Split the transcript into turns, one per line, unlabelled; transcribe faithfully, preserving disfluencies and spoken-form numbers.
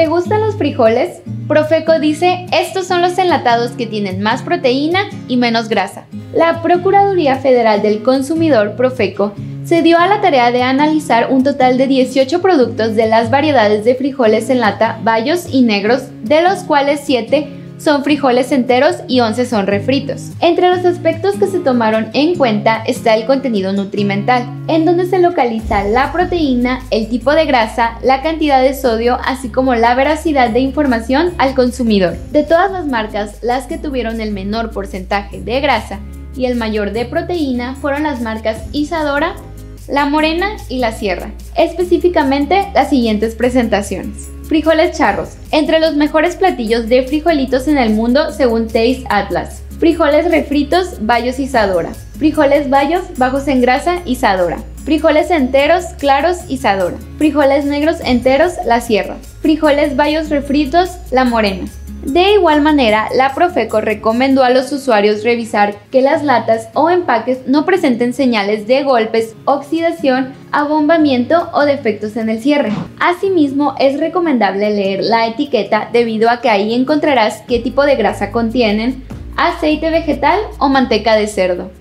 ¿Te gustan los frijoles? Profeco dice, estos son los enlatados que tienen más proteína y menos grasa. La Procuraduría Federal del Consumidor, Profeco, se dio a la tarea de analizar un total de dieciocho productos de las variedades de frijoles en lata bayos y negros, de los cuales siete son frijoles enteros y once son refritos. Entre los aspectos que se tomaron en cuenta está el contenido nutrimental, en donde se localiza la proteína, el tipo de grasa, la cantidad de sodio, así como la veracidad de información al consumidor. De todas las marcas, las que tuvieron el menor porcentaje de grasa y el mayor de proteína fueron las marcas Isadora, La Morena y La Sierra. Específicamente, las siguientes presentaciones. Frijoles charros, entre los mejores platillos de frijolitos en el mundo según Taste Atlas. Frijoles refritos, bayos Isadora. Frijoles bayos, bajos en grasa, Isadora. Frijoles enteros, claros, Isadora. Frijoles negros enteros, La Sierra. Frijoles bayos refritos, La Morena. De igual manera, la Profeco recomendó a los usuarios revisar que las latas o empaques no presenten señales de golpes, oxidación, abombamiento o defectos en el cierre. Asimismo, es recomendable leer la etiqueta debido a que ahí encontrarás qué tipo de grasa contienen, aceite vegetal o manteca de cerdo.